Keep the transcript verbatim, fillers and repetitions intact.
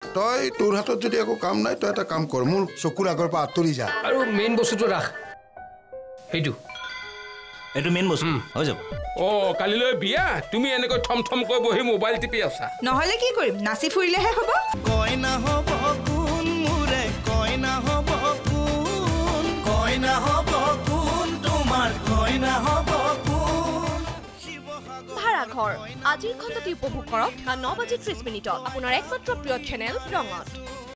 তই তোৰ হাতত যদি একো কাম নাই তই এটা কাম কৰ মোৰ চকুৰ আগৰ পৰা আঁতৰি যা আৰু মেইন বস্তুটো ৰাখ এইটো এইটো মেইন বস্তু হৈ যাব অ কালিলৈ বিয়া তুমি এনেকৈ থম থম কৈ বহি মোবাইল টিপি আছা নহলে কি কৰিম নাচি ফুৰিলেহে হ'ব কইনা হ'ব কোন মুৰে কইনা হ'ব কোন কইনা হ'ব কোন তোমাৰ কইনা হ'ব কোন ভাড়াঘৰ আজিৰ খণ্ডটি উপভোগ কৰক ন বাজি ত্ৰিশ মিনিটত আপোনাৰ একমাত্ৰ প্ৰিয় চেনেল ৰঙত